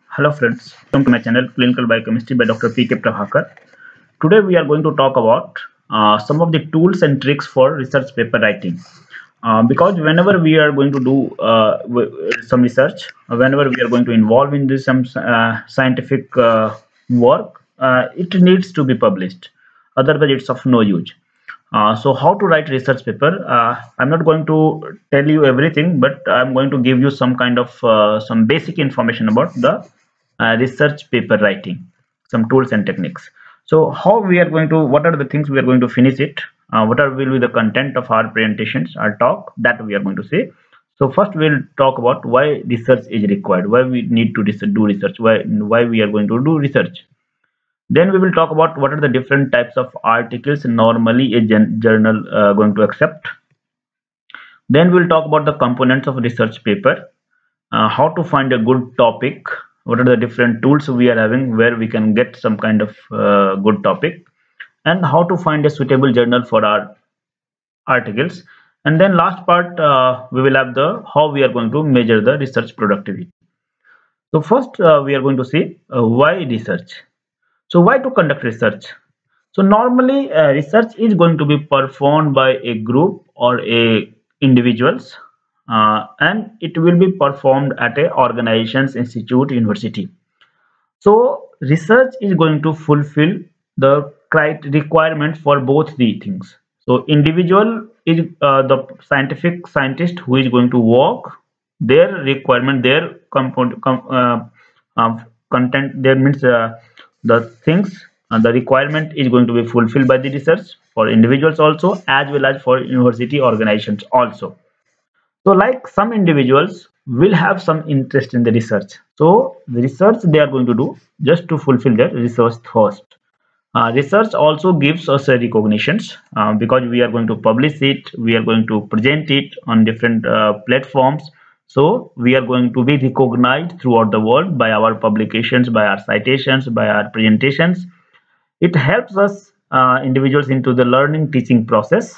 Hello friends, welcome to my channel Clinical Biochemistry by Dr. P.K. Prabhakar. Today we are going to talk about some of the tools and tricks for research paper writing. Because whenever we are going to do some research, whenever we are going to involve in this some scientific work, it needs to be published. Otherwise, it's of no use. So how to write research paper? I'm not going to tell you everything, but I'm going to give you some kind of some basic information about the research paper writing, some tools and techniques. So how we are going to, what are the things we are going to finish it? Will be the content of our presentations, our talk that we are going to say. So first we'll talk about why research is required, why we need to do research, why we are going to do research. Then we will talk about what are the different types of articles normally a journal going to accept. Then we'll talk about the components of research paper, how to find a good topic, what are the different tools we are having where we can get some kind of good topic, and how to find a suitable journal for our articles. And then last part, we will have the how we are going to measure the research productivity. So first we are going to see why research. So why to conduct research? So normally research is going to be performed by a group or a individuals, and it will be performed at a organizations, institute, university. So research is going to fulfill the requirement for both the things. So individual is the scientist who is going to work. Their requirement, their content, there means the things the requirement is going to be fulfilled by the research for individuals also, as well as for university organizations also. So like some individuals will have some interest in the research, so the research they are going to do just to fulfill their research thirst. Research also gives us a recognitions, because we are going to publish it, we are going to present it on different platforms. So we are going to be recognized throughout the world by our publications, by our citations, by our presentations. It helps us individuals into the learning teaching process.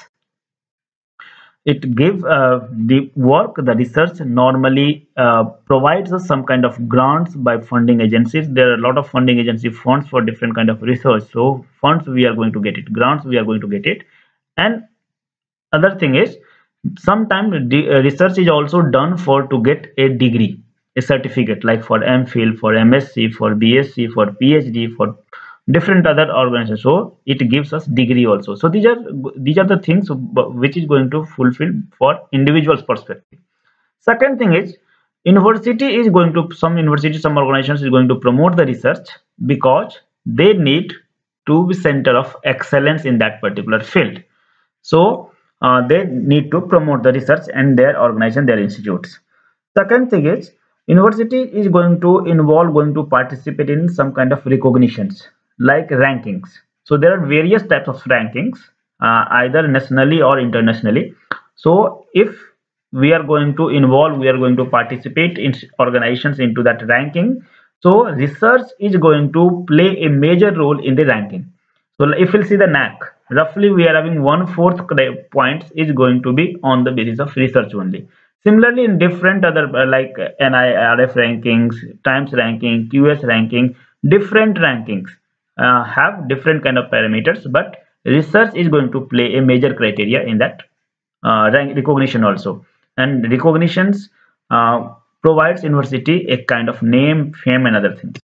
It gives the work, the research normally provides us some kind of grants by funding agencies. There are a lot of funding agency funds for different kind of research. So funds we are going to get it, grants we are going to get it. And other thing is, sometimes research is also done for to get a degree, a certificate, like for MPhil, for MSc, for BSc, for PhD, for different other organizations. So it gives us degree also. So these are the things which is going to fulfill for individuals perspective. Second thing is, university is going to, some universities, some organizations is going to promote the research because they need to be center of excellence in that particular field. So they need to promote the research and their organization, their institutes. Second thing is, university is going to participate in some kind of recognitions like rankings. So there are various types of rankings, either nationally or internationally. So if we are going to involve, we are going to participate in organizations into that ranking. So research is going to play a major role in the ranking. So if we'll see the NAC, roughly we are having 1/4 points is going to be on the basis of research only. Similarly, in different other like NIRF rankings, Times ranking, QS ranking, different rankings have different kind of parameters, but research is going to play a major criteria in that rank recognition also. And recognitions provides university a kind of name, fame, and other things.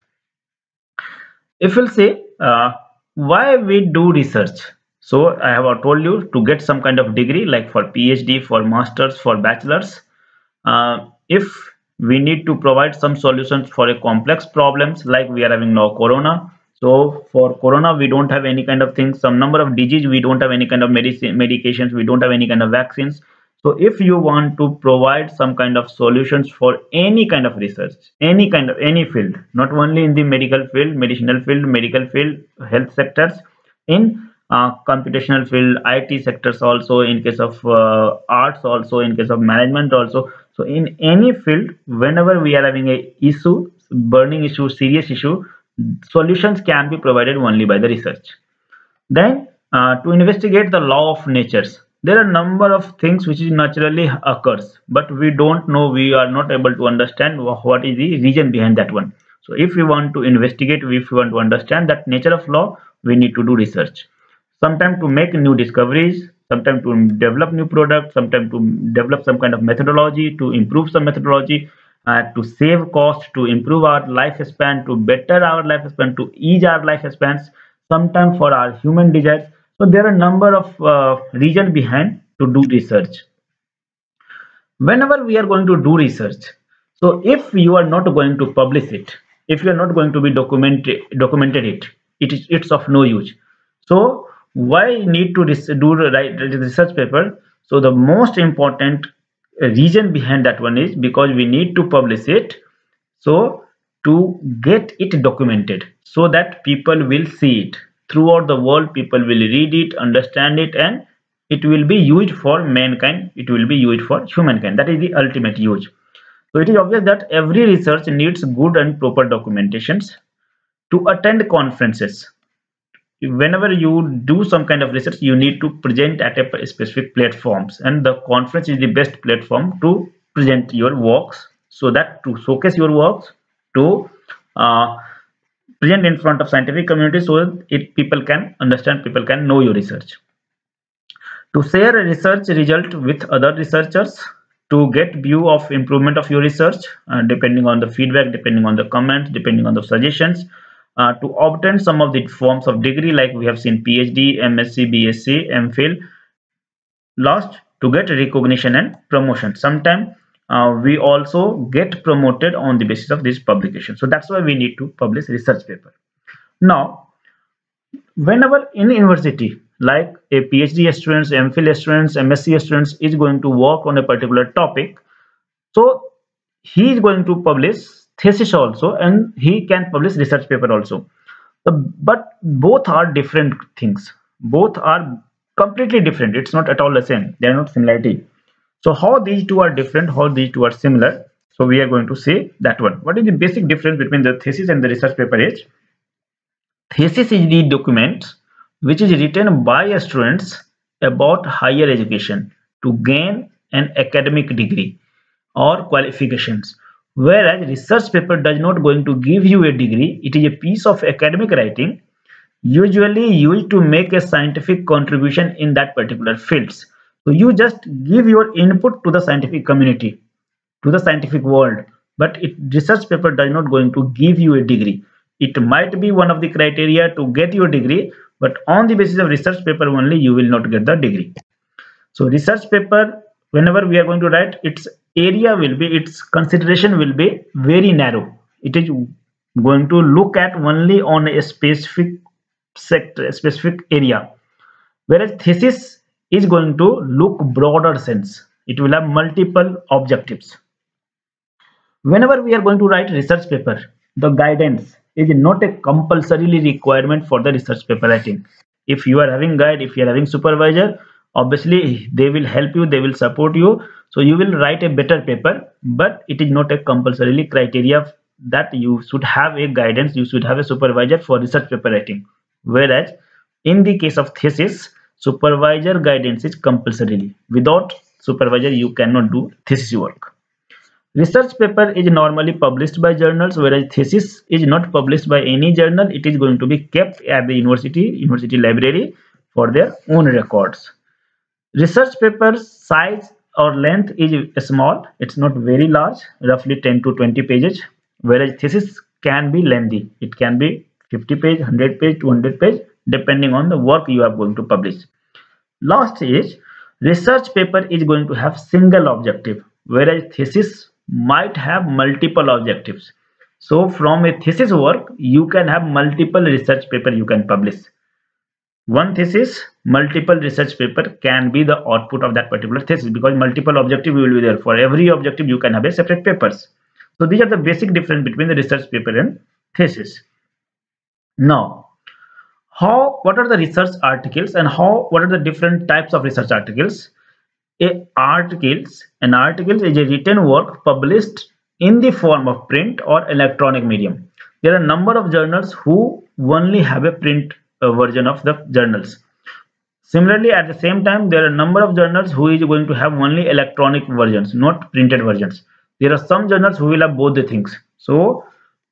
If we'll say why we do research, so I have told you to get some kind of degree, like for PhD, for masters, for bachelors. If we need to provide some solutions for a complex problems, like we are having now corona. So for corona we don't have any kind of things, some number of disease we don't have any kind of medications, we don't have any kind of vaccines. So if you want to provide some kind of solutions for any kind of research, any kind of any field, not only in the medical field, medicinal field, medical field, health sectors, in computational field, IT sectors also, in case of arts also, in case of management also. So in any field, whenever we are having a issue, burning issue, serious issue, solutions can be provided only by the research. Then to investigate the law of natures, there are a number of things which is naturally occurs, but we don't know, we are not able to understand what is the reason behind that one. So if we want to investigate, if we want to understand that nature of law, we need to do research. Sometimes to make new discoveries, sometimes to develop new products, sometimes to develop some kind of methodology, to improve some methodology, to save cost, to improve our lifespan, to better our lifespan, to ease our lifespans, sometimes for our human desires. So there are a number of reasons behind to do research. Whenever we are going to do research, so if you are not going to publish it, if you are not going to be documented it's of no use. So why need to write the research paper? So the most important reason behind that one is because we need to publish it, so to get it documented, so that people will see it throughout the world, people will read it, understand it, and it will be used for mankind, it will be used for humankind. That is the ultimate use. So it is obvious that every research needs good and proper documentations. To attend conferences, whenever you do some kind of research, you need to present at a specific platforms, and the conference is the best platform to present your works, so that to showcase your works, to uh, present in front of scientific community, so it people can understand, people can know your research. To share a research result with other researchers, to get view of improvement of your research, depending on the feedback, depending on the comments, depending on the suggestions, to obtain some of the forms of degree, like we have seen PhD, MSc, BSc, MPhil. Last, to get recognition and promotion. Sometimes we also get promoted on the basis of this publication. So that's why we need to publish research paper. Now, whenever in university, like a PhD students, MPhil students, MSc students is going to work on a particular topic, so he is going to publish thesis also, and he can publish research paper also. But both are different things, both are completely different, it's not at all the same, they are not similarity. So how these two are different, how these two are similar, so we are going to say that one. What is the basic difference between the thesis and the research paper is, thesis is the document which is written by students about higher education to gain an academic degree or qualifications, whereas research paper does not going to give you a degree, it is a piece of academic writing usually used to make a scientific contribution in that particular fields. So you just give your input to the scientific community, to the scientific world, but research paper does not going to give you a degree. It might be one of the criteria to get your degree, but on the basis of research paper only you will not get the degree. So research paper, whenever we are going to write, its area will be, its consideration will be very narrow. It is going to look at only on a specific sector, a specific area, whereas thesis is going to look broader sense. It will have multiple objectives. Whenever we are going to write research paper, the guidance is not a compulsorily requirement for the research paper writing. If you are having guide, if you are having supervisor, obviously they will help you, they will support you, so you will write a better paper, but it is not a compulsorily criteria that you should have a guidance, you should have a supervisor for research paper writing. Whereas in the case of thesis, supervisor guidance is compulsorily. Without supervisor you cannot do thesis work. Research paper is normally published by journals, whereas thesis is not published by any journal. It is going to be kept at the university library for their own records. Research paper size or length is small. It's not very large, roughly 10 to 20 pages, whereas thesis can be lengthy. It can be 50 page, 100 page, 200 page, depending on the work you are going to publish. Last is, research paper is going to have single objective, whereas thesis might have multiple objectives. So from a thesis work, you can have multiple research paper you can publish. One thesis, multiple research paper can be the output of that particular thesis, because multiple objective will be there. For every objective, you can have a separate papers. So these are the basic difference between the research paper and thesis. Now, what are the research articles, and what are the different types of research articles? An article is a written work published in the form of print or electronic medium. There are a number of journals who only have a print version of the journals. Similarly, at the same time, there are a number of journals who is going to have only electronic versions, not printed versions. There are some journals who will have both the things. So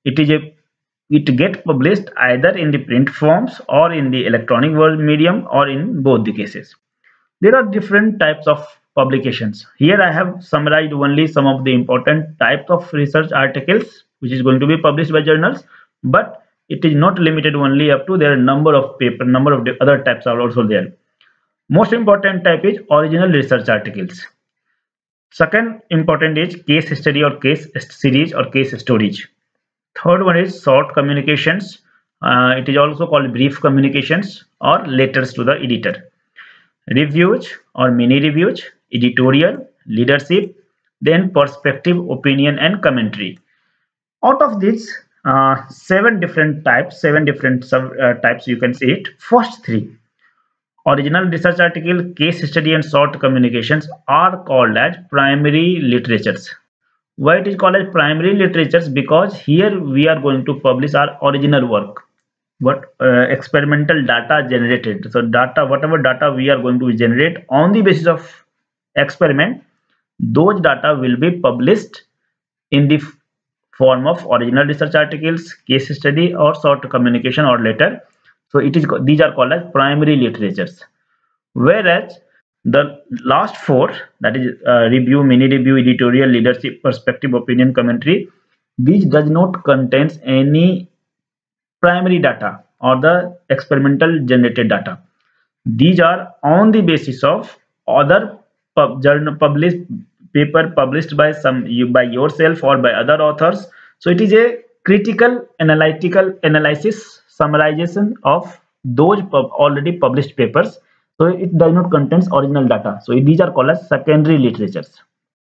it is a it get published either in the print forms or in the electronic world medium or in both the cases. There are different types of publications. Here I have summarized only some of the important types of research articles which is going to be published by journals, but it is not limited only up to. There are number of paper, number of other types are also there. Most important type is original research articles. Second important is case study or case series or case stories. Third one is short communications. It is also called brief communications or letters to the editor. Reviews or mini reviews, editorial, leadership, then perspective, opinion, and commentary. Out of these seven different types, seven different types, you can see it. First three, original research article, case study, and short communications, are called as primary literatures. Why it is called as primary literatures? Because here we are going to publish our original work, what experimental data generated. So data, whatever data we are going to generate on the basis of experiment, those data will be published in the form of original research articles, case study, or short communication or letter. So it is, these are called as primary literatures. Whereas the last four, that is review, mini review, editorial, leadership, perspective, opinion, commentary, these does not contains any primary data or the experimental generated data. These are on the basis of other journal published paper published by by yourself or by other authors. So it is a critical analytical analysis summarization of those already published papers. So it does not contains original data. So these are called as secondary literatures.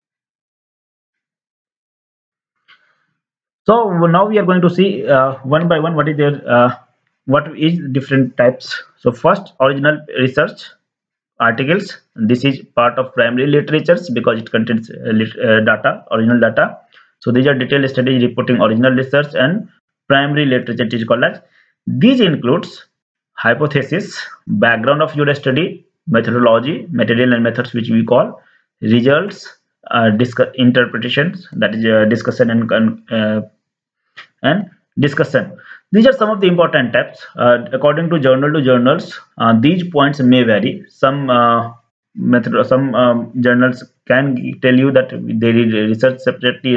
So now we are going to see one by one what is different types. So first, original research articles. This is part of primary literatures because it contains data, original data. So these are detailed studies reporting original research, and primary literature is called as. These includes hypothesis, background of your study, methodology, material and methods which we call, results, interpretations, that is discussion and discussion. These are some of the important types. According to journals, these points may vary. Some journals can tell you that they did research separately,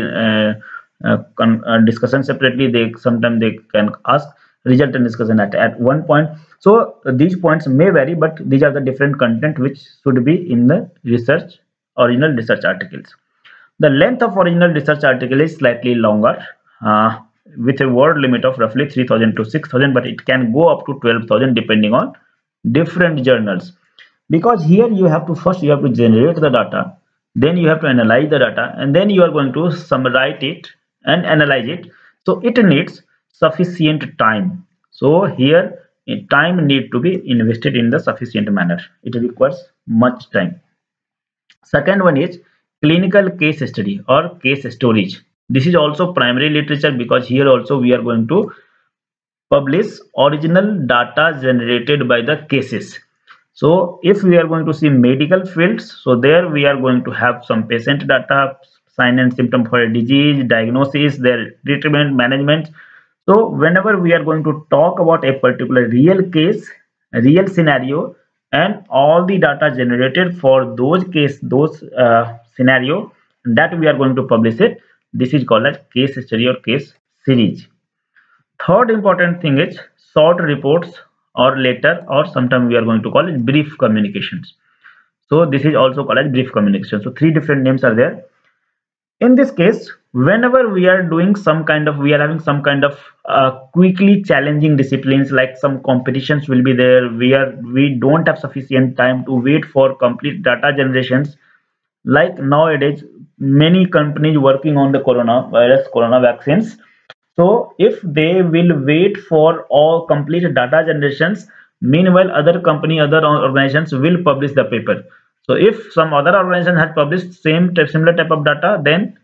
discussion separately. They sometimes they can ask result and discussion at one point. So these points may vary, but these are the different content which should be in the original research articles. The length of original research article is slightly longer, with a word limit of roughly 3000 to 6000, but it can go up to 12,000 depending on different journals. Because here you have to generate the data, then you have to analyze the data, and then you are going to summarize it and analyze it. So it needs sufficient time. So here time need to be invested in the sufficient manner. It requires much time. Second one is clinical case study or case storage. This is also primary literature because here also we are going to publish original data generated by the cases. So if we are going to see medical fields, so there we are going to have some patient data, sign and symptom for a disease, diagnosis, their treatment, management. So whenever we are going to talk about a particular real case, a real scenario, and all the data generated for those scenario, that we are going to publish it. This is called as case study or case series. Third important thing is short reports or letter, or sometimes we are going to call it brief communications. So this is also called as brief communication. So three different names are there. In this case, whenever we are having some kind of quickly challenging disciplines, like some competitions will be there, we don't have sufficient time to wait for complete data generations. Like nowadays, many companies working on the corona vaccines. So if they will wait for all complete data generations, meanwhile other organizations will publish the paper. So if some other organization has published similar type of data, then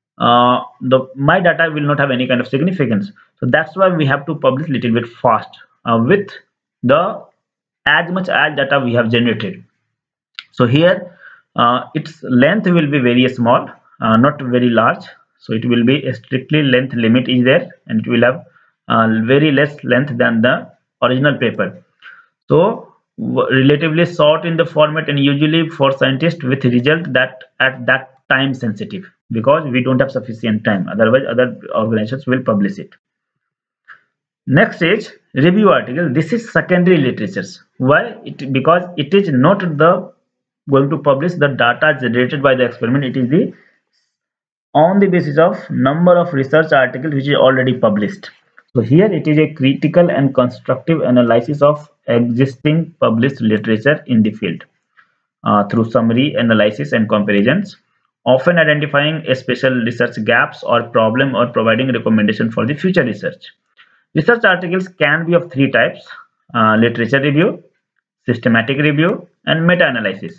my data will not have any kind of significance. So that's why we have to publish little bit fast with the as much as data we have generated. So here its length will be very small, not very large. So it will be a strictly length limit is there, and it will have very less length than the original paper. So relatively short in the format, and usually for scientists with result that at that time sensitive, because we don't have sufficient time, otherwise other organizations will publish it. Next is review article. This is secondary literatures. Why? Because it is not the going to publish the data generated by the experiment. It is the on the basis of number of research articles which is already published. So here it is a critical and constructive analysis of existing published literature in the field through summary analysis and comparisons, often identifying special research gaps or problem or providing recommendation for the future research. Research articles can be of three types: literature review, systematic review, and meta-analysis.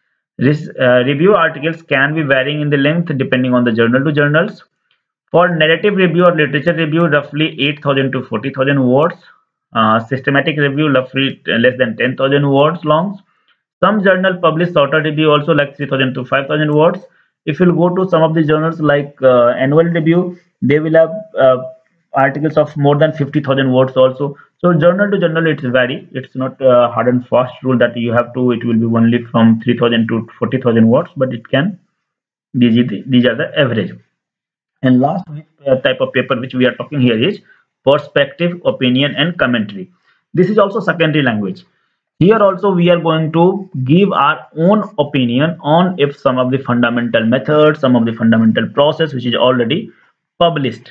Review articles can be varying in the length depending on the journal to journals. For narrative review or literature review, roughly 8,000 to 40,000 words. Systematic review, roughly less than 10,000 words long. Some journal publish shorter review also, like 3,000 to 5,000 words. If you go to some of the journals like annual review, they will have articles of more than 50,000 words also. So journal to journal it's vary. It's not a hard and fast rule that you have to. It will be only from 3,000 to 40,000 words, but it can. These are the average. And last type of paper which we are talking here is perspective, opinion, and commentary. This is also secondary language. Here also we are going to give our own opinion on if some of the fundamental methods, some of the fundamental process which is already published.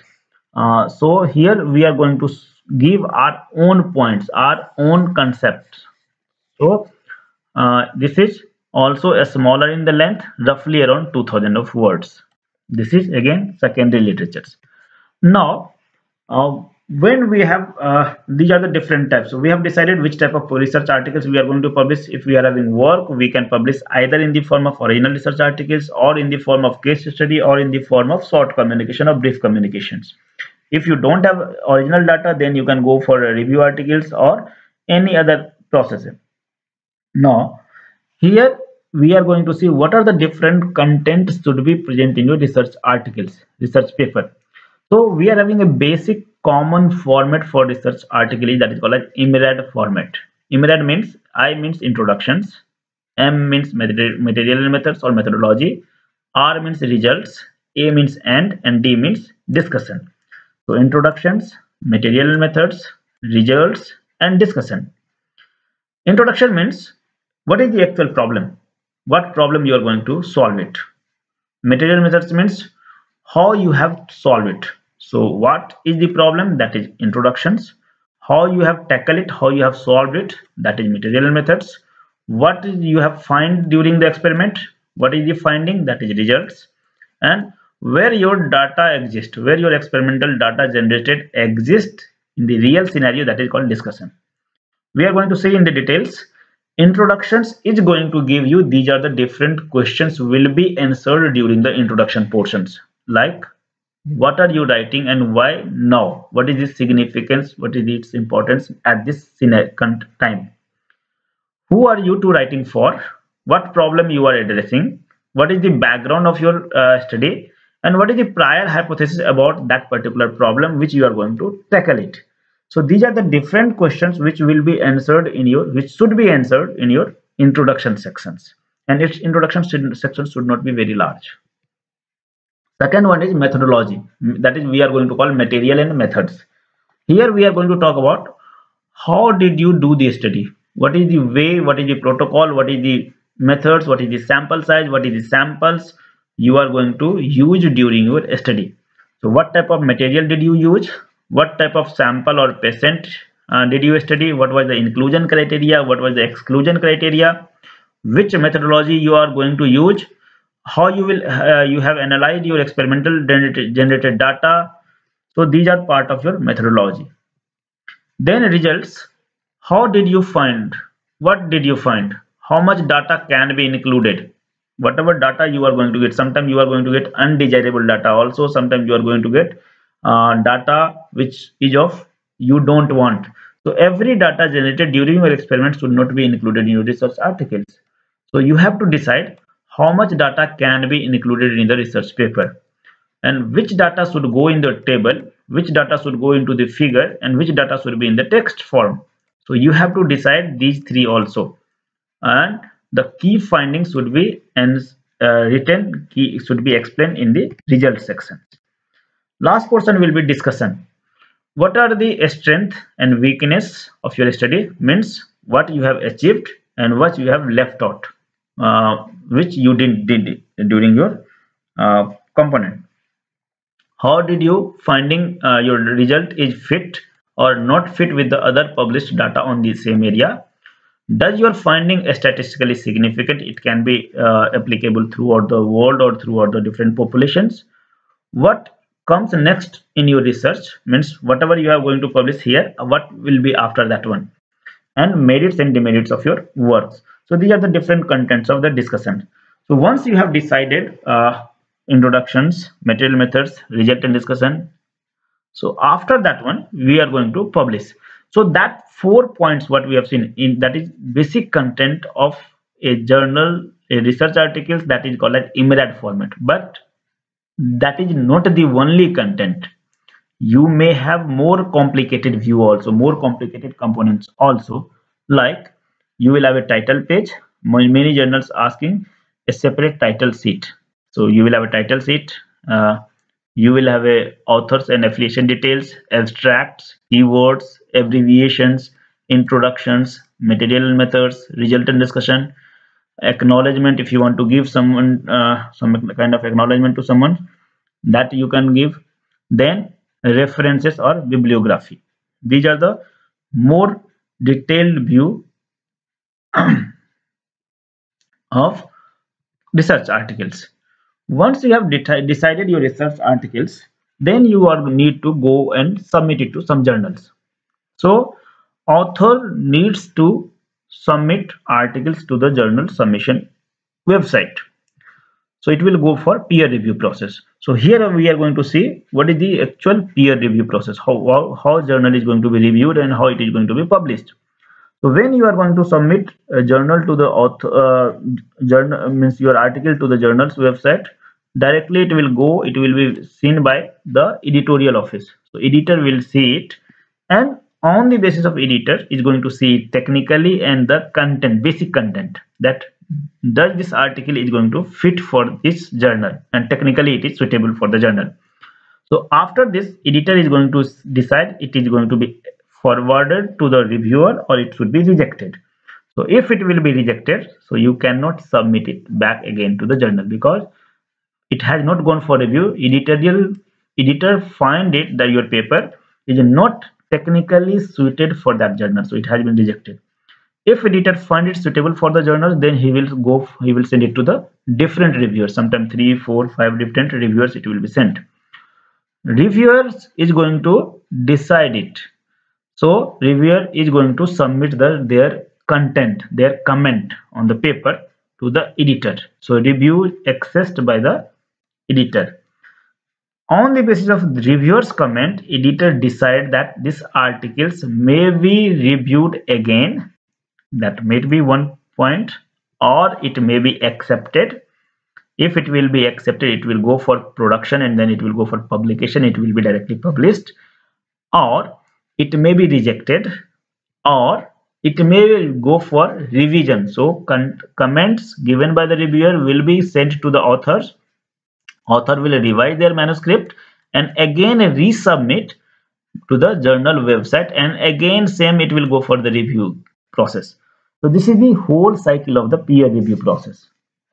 So here we are going to give our own points, our own concepts. So this is also a smaller in the length, roughly around 2,000 of words. This is again secondary literatures. Now, when we have these are the different types. So we have decided which type of research articles we are going to publish. If we are having work, we can publish either in the form of original research articles, or in the form of case study, or in the form of short communication or brief communications. If you don't have original data, then you can go for review articles or any other process. Now, here we are going to see what are the different contents should be present in your research articles, research paper. So we are having a basic common format for research article that is called as IMRAD format. IMRAD means I means introductions, M means material and methods or methodology, R means results, A means end, and D means discussion. So introductions, material and methods, results, and discussion. Introduction means what is the actual problem, what problem you are going to solve it. Material methods means how you have solved it. So what is the problem, that is introductions. How you have tackled it, how you have solved it, that is material methods. What you have find during the experiment, what is the finding, that is results. And where your data exists, where your experimental data generated exists in the real scenario, that is called discussion. We are going to see in the details. Introductions is going to give you these are the different questions will be answered during the introduction portions, like what are you writing and why now, what is its significance, what is its importance at this time, who are you to writing for, what problem you are addressing, what is the background of your study, and what is the prior hypothesis about that particular problem which you are going to tackle it. So these are the different questions which will be answered in your, which should be answered in your introduction sections, and its introduction section should not be very large. Second one is methodology, that is we are going to call material and methods. Here we are going to talk about how did you do the study, what is the way, what is the protocol, what is the methods, what is the sample size, what is the samples you are going to use during your study. So what type of material did you use, what type of sample or patient did you study, what was the inclusion criteria, what was the exclusion criteria, which methodology you are going to use, how you will you have analyzed your experimental generated data. So these are part of your methodology. Then results, how did you find, what did you find, how much data can be included, whatever data you are going to get. Sometimes you are going to get undesirable data also, sometimes you are going to get data which is of you don't want. So every data generated during your experiment should not be included in your research articles. So you have to decide how much data can be included in the research paper. and which data should go in the table, which data should go into the figure, and which data should be in the text form. So you have to decide these three also, and the key findings should be written, key should be explained in the result section. Last portion will be discussion. What are the strength and weakness of your study, means what you have achieved and what you have left out, which you did during your component. How did you finding your result is fit or not fit with the other published data on the same area? Does your finding statistically significant? It can be applicable throughout the world or throughout the different populations. What comes next in your research, means whatever you are going to publish here, what will be after that one, and merits and demerits of your works. So these are the different contents of the discussion. So once you have decided introductions, material methods, result and discussion, so after that one we are going to publish. So that 4 points what we have seen in, that is basic content of a journal, a research articles, that is called as IMRAD format. But that is not the only content. You may have more complicated view also, more complicated components also, like you will have a title page. Many journals asking a separate title sheet. So you will have a title sheet, you will have a authors and affiliation details, abstracts, keywords, abbreviations, introductions, material methods, result and discussion, acknowledgement. If you want to give someone some kind of acknowledgement to someone, that you can give. Then references or bibliography. These are the more detailed view of research articles. Once you have decided your research articles, then you are need to go and submit it to some journals. So author needs to submit articles to the journal submission website. So it will go for peer review process. So here we are going to see what is the actual peer review process, how journal is going to be reviewed and how it is going to be published. So when you are going to submit a journal to the author, journal means your article to the journal's website, directly it will be seen by the editorial office. So editor will see it, and on the basis of editor is going to see it technically and the content, basic content, that does this article is going to fit for this journal and technically it is suitable for the journal. So after this, editor is going to decide it is going to be forwarded to the reviewer or it should be rejected. So if it will be rejected, so you cannot submit it back again to the journal because it has not gone for review. Editor find it that your paper is not technically suited for that journal, so it has been rejected. If editor find it suitable for the journal, then he will send it to the different reviewers, sometimes 3, 4, 5 different reviewers it will be sent. Reviewers is going to decide it. So reviewer is going to submit their content, their comment on the paper to the editor. So review accessed by the editor. On the basis of the reviewer's comment, editor decide that these articles may be reviewed again. That may be one point, or it may be accepted. If it will be accepted, it will go for production and then it will go for publication. It will be directly published, or it may be rejected, or it may go for revision. So comments given by the reviewer will be sent to the authors. Author will revise their manuscript and again resubmit to the journal website, and again same it will go for the review process. So this is the whole cycle of the peer review process.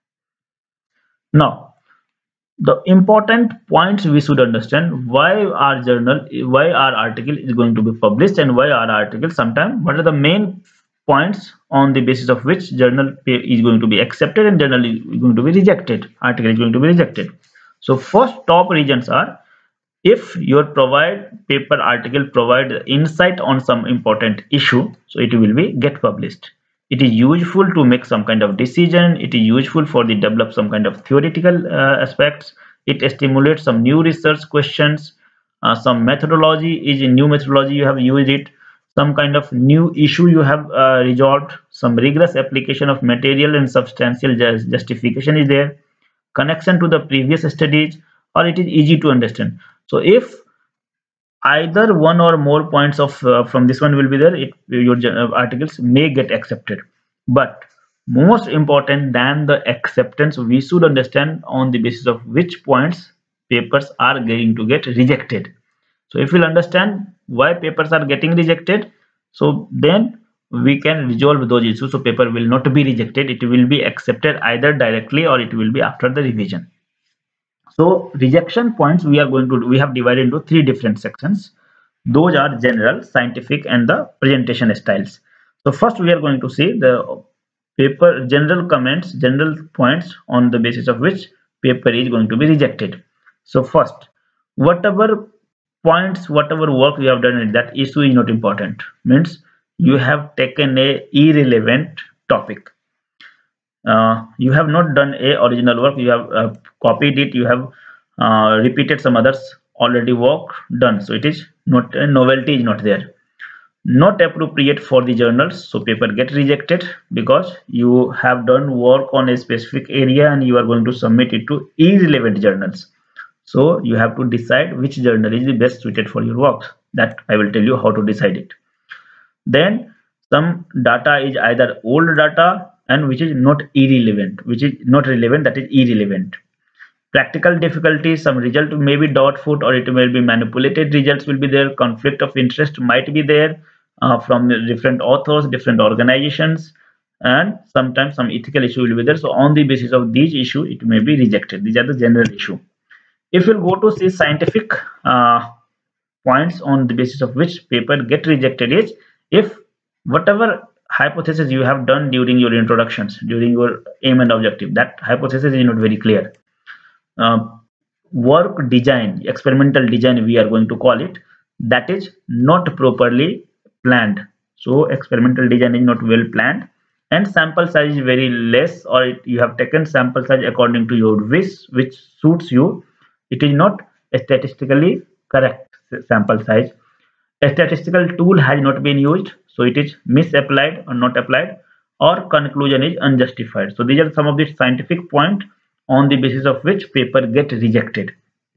Now the important points we should understand: why our article is going to be published, and why our article sometimes, what are the main points on the basis of which journal is going to be accepted and journal is going to be rejected, article is going to be rejected. So first top reasons are, if your paper article provide insight on some important issue, so it will be get published. It is useful to make some kind of decision. It is useful for the develop some kind of theoretical aspects. It stimulates some new research questions. Some methodology is a new methodology you have used it. Some kind of new issue you have resolved. Some rigorous application of material and substantial justification is there. Connection to the previous studies, or it is easy to understand. So if either one or more points of from this one will be there, your articles may get accepted. But most important than the acceptance, we should understand on the basis of which points papers are going to get rejected. So if we'll understand why papers are getting rejected, so then we can resolve those issues. So paper will not be rejected, it will be accepted either directly or it will be after the revision. So rejection points we have divided into three different sections. Those are general, scientific, and the presentation styles. So first we are going to see the paper general comments, general points on the basis of which paper is going to be rejected. So first, whatever points, whatever work you have done in that issue is not important. Means you have taken a irrelevant topic. You have not done a original work, you have copied it, you have repeated some others already work done, so it is not a novelty is not there. Not appropriate for the journals, so paper get rejected because you have done work on a specific area and you are going to submit it to irrelevant journals. So you have to decide which journal is the best suited for your work. That I will tell you how to decide it. Then some data is either old data and which is not irrelevant, which is not relevant, that is irrelevant. Practical difficulties, some result may be doubtful or it may be manipulated results will be there. Conflict of interest might be there from different authors, different organizations, and sometimes some ethical issue will be there. So on the basis of these issue, it may be rejected. These are the general issue. If you go to see scientific points on the basis of which paper get rejected is if whatever hypothesis you have done during your introductions, during your aim and objective, that hypothesis is not very clear. Work design, experimental design we are going to call it, that is not properly planned. So experimental design is not well planned and sample size is very less, or you have taken sample size according to your wish which suits you. It is not a statistically correct sample size. A statistical tool has not been used, so it is misapplied or not applied, or conclusion is unjustified. So these are some of the scientific points on the basis of which paper get rejected.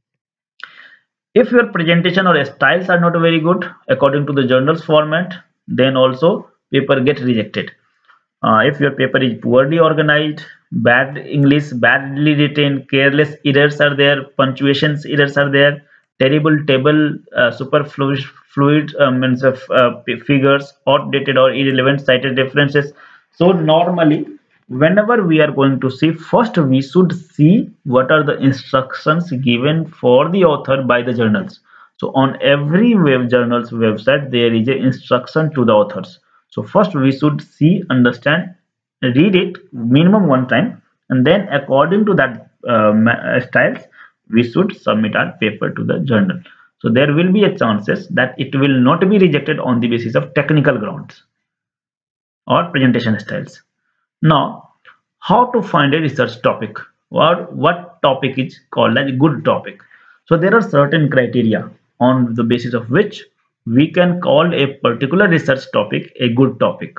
If your presentation or styles are not very good according to the journal's format, then also paper get rejected. If your paper is poorly organized, bad English, badly written, careless errors are there, punctuations errors are there, terrible table, superfluous fluid means of figures, outdated or irrelevant cited references. So normally, whenever we are going to see, first we should see what are the instructions given for the author by the journals. So on every web journal's website, there is a instruction to the authors. So first we should see, understand, read it minimum one time, and then according to that styles, we should submit our paper to the journal. So there will be a chances that it will not be rejected on the basis of technical grounds or presentation styles. Now, how to find a research topic or what topic is called as a good topic? So there are certain criteria on the basis of which we can call a particular research topic a good topic.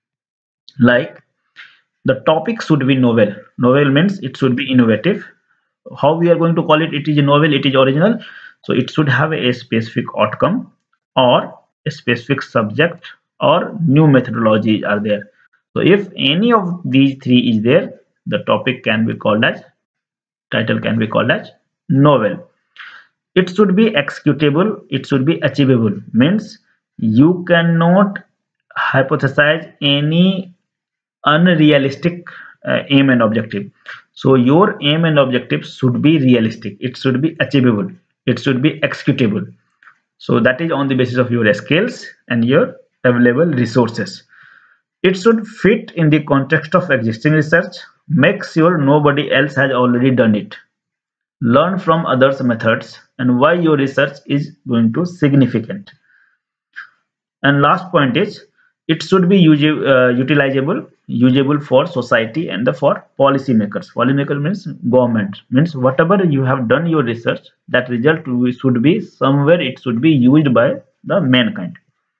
Like the topic should be novel. Novel means it should be innovative. How we are going to call it? It is a novel, it is original. So it should have a specific outcome or a specific subject or new methodology are there. So if any of these three is there, the topic can be called as, title can be called as novel. It should be executable, it should be achievable. Means you cannot hypothesize any unrealistic aim and objective. So your aim and objective should be realistic, it should be achievable, it should be executable. So that is on the basis of your skills and your available resources. It should fit in the context of existing research. Make sure nobody else has already done it. Learn from others' methods and why your research is going to significant. And last point is it should be utilizable, usable for society and for policy makers. Policymaker means government, means whatever you have done your research, that result should be somewhere, it should be used by the mankind.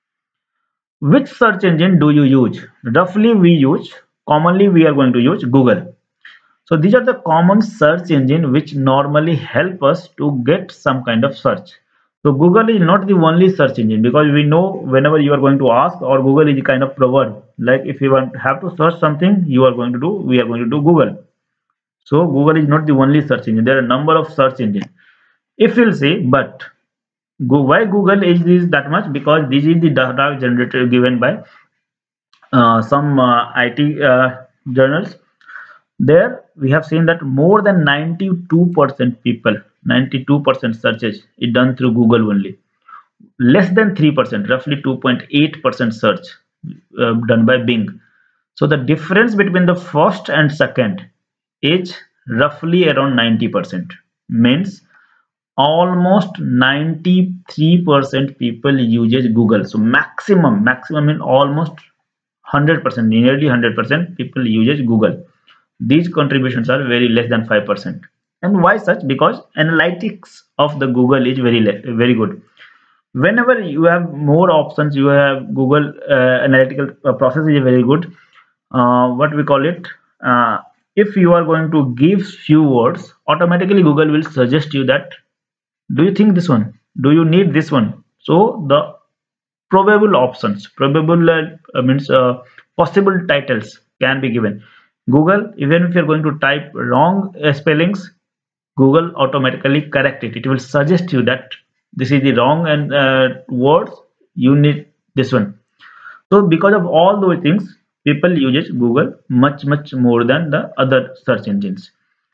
Which search engine do you use? Roughly we use, commonly we are going to use Google. So these are the common search engine which normally help us to get some kind of search. So Google is not the only search engine, because we know whenever you are going to ask, or Google is a kind of proverb. Like if you want have to search something, we are going to do Google. So Google is not the only search engine. There are a number of search engines. If you'll say, but why Google is this that much? Because this is the data generated given by some IT journals. There we have seen that more than 92% people, 92% searches is done through Google only. Less than 3%, roughly 2.8% search done by Bing. So the difference between the first and second is roughly around 90%. Means almost 93% people uses Google. So maximum in almost 100%, nearly 100% people uses Google. These contributions are very less than 5%. And why such? Because analytics of the Google is very good. Whenever you have more options, you have Google analytical process is very good. What we call it, if you are going to give few words, automatically Google will suggest you that, do you think this one, do you need this one? So the probable options, probable means possible titles can be given. Google, even if you're going to type wrong spellings, Google automatically correct it. It will suggest you that this is the wrong and words, you need this one. So because of all those things, people uses Google much more than the other search engines.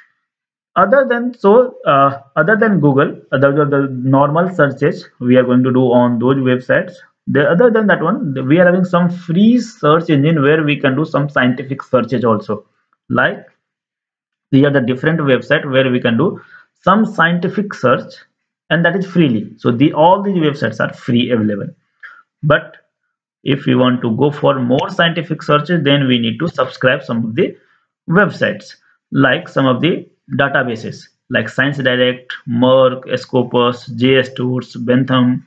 Other than Google, the normal searches we are going to do on those websites. Other than that one, we are having some free search engine where we can do some scientific searches also. Like these are the different website where we can do some scientific search, and that is freely. So all these websites are free available. But if we want to go for more scientific searches, then we need to subscribe some of the websites, like some of the databases like Science Direct, Merck, Scopus, JS Tours, Bentham,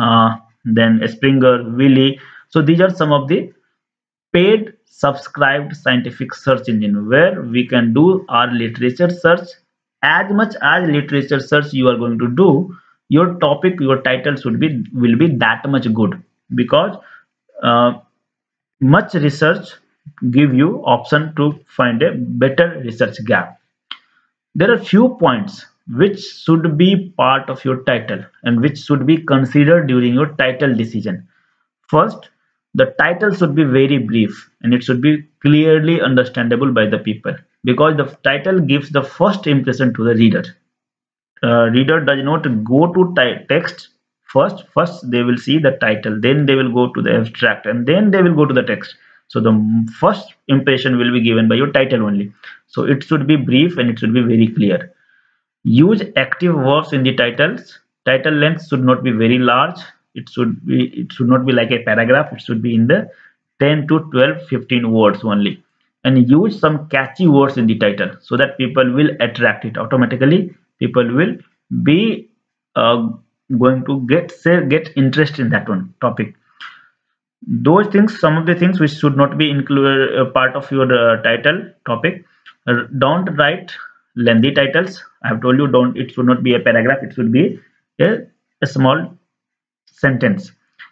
then Springer, Wiley. So these are some of the paid subscribed scientific search engine where we can do our literature search. As much as literature search you are going to do, your topic, your title will be that much good, because uh, much research give you option to find a better research gap. There are few points which should be part of your title and which should be considered during your title decision. First, the title should be very brief and it should be clearly understandable by the people, because the title gives the first impression to the reader. Reader does not go to text first they will see the title, then they will go to the abstract, and then they will go to the text. So the first impression will be given by your title only. So it should be brief and it should be very clear. Use active verbs in the titles. Title length should not be very large. It should not be like a paragraph. It should be in the 10 to 12 15 words only. And use some catchy words in the title so that people will attract it automatically. People will be going to get interest in that one topic. Those things, some of the things which should not be included part of your title topic. Don't write lengthy titles. I have told you, don't, it should not be a paragraph, it should be a small sentence.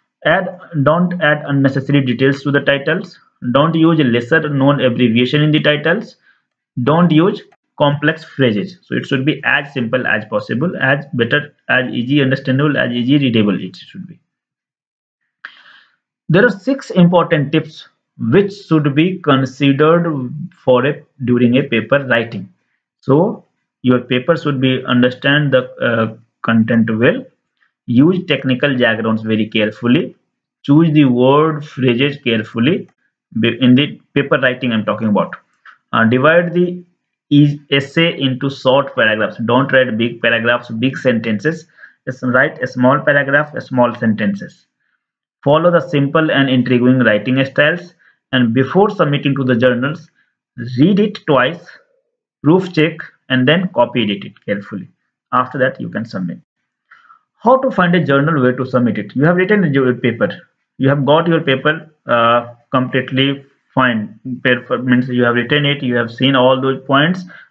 Don't add unnecessary details to the titles. Don't use lesser known abbreviation in the titles. Don't use complex phrases. So it should be as simple as possible, as better, as easy understandable, as easy readable it should be. There are 6 important tips which should be considered during a paper writing. So your paper should be understand the content well. Use technical jargons very carefully. Choose the word phrases carefully. In the paper writing I'm talking about. Divide the essay into short paragraphs. Don't write big paragraphs, big sentences. Just write a small paragraph, a small sentences. Follow the simple and intriguing writing styles, and before submitting to the journals, read it twice, proof check, and then copy edit it carefully. After that, you can submit. How to find a journal where to submit it? You have written your paper. You have got your paper completely fine. Paper means you have written it. You have seen all those points.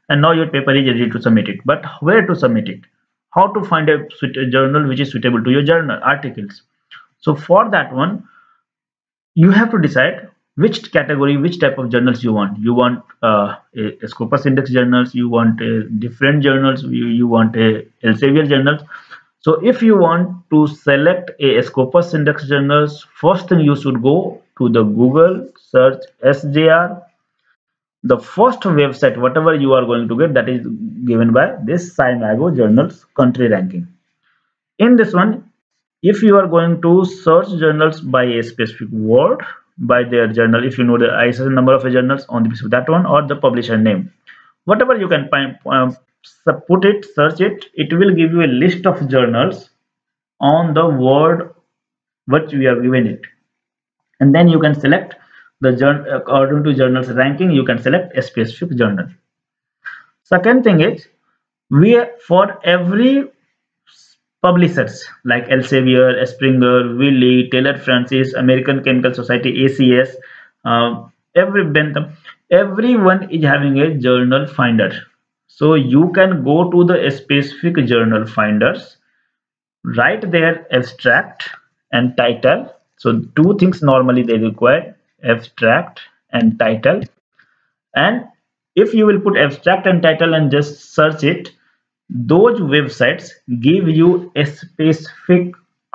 and now your paper is ready to submit it. But where to submit it? How to find a journal which is suitable to your journal articles? So for that one, you have to decide which category, which type of journals you want. You want a Scopus Index journals, you want different journals, you want a Elsevier journals. So if you want to select a Scopus Index journals, first thing you should go to the Google, search SJR. The first website, whatever you are going to get, that is given by this SCImago journals country ranking. In this one, if you are going to search journals by a specific word, by their journal, if you know the ISSN number of a journals on the basis of that one, or the publisher name, whatever you can find, put it, search it, it will give you a list of journals on the word which we have given it, and then you can select the journal according to journals ranking. You can select a specific journal. Second thing is, we for every publishers like Elsevier, Springer, Wiley, Taylor Francis, American Chemical Society, ACS, every Bentham, everyone is having a journal finder. So you can go to the specific journal finders, write their abstract and title. So two things normally they require: abstract and title. And if you will put abstract and title and just search it, those websites give you a specific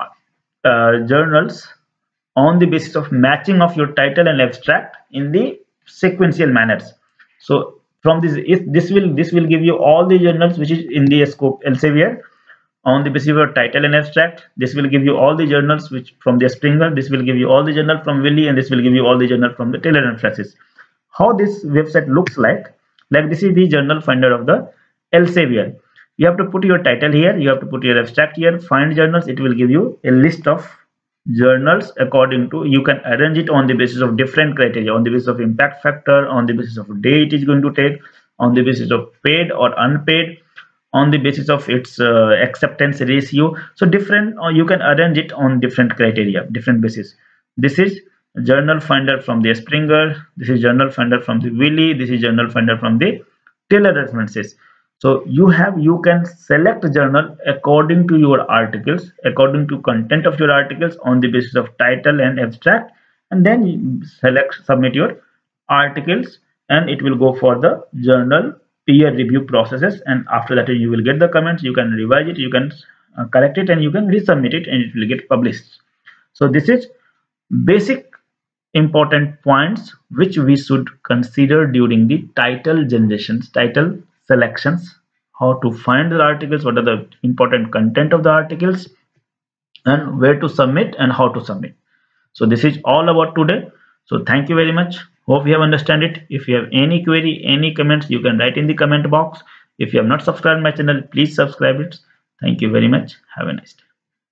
journals on the basis of matching of your title and abstract in the sequential manners. So from this, if this will give you all the journals which is in the scope Elsevier on the basis of your title and abstract. This will give you all the journals which from the Springer. This will give you all the journal from Wiley, and this will give you all the journal from the Taylor and Francis. How this website looks like this is the journal finder of the Elsevier. You have to put your title here, you have to put your abstract here, find journals. It will give you a list of journals according to, you can arrange it on the basis of different criteria, on the basis of impact factor, on the basis of day it is going to take, on the basis of paid or unpaid, on the basis of its acceptance ratio. So different, you can arrange it on different criteria, different basis. This is journal finder from the Springer, this is journal finder from the Wiley, this is journal finder from the Taylor references. So you can select journal according to your articles, according to content of your articles on the basis of title and abstract, and then you submit your articles, and it will go for the journal peer review processes. And after that you will get the comments, you can revise it, you can correct it, and you can resubmit it, and it will get published. So this is basic important points which we should consider during the title generations, title selections, how to find the articles, what are the important content of the articles, and where to submit and how to submit. So this is all about today. So thank you very much. Hope you have understand it. If you have any query, any comments, you can write in the comment box. If you have not subscribed my channel, please subscribe it. Thank you very much. Have a nice day.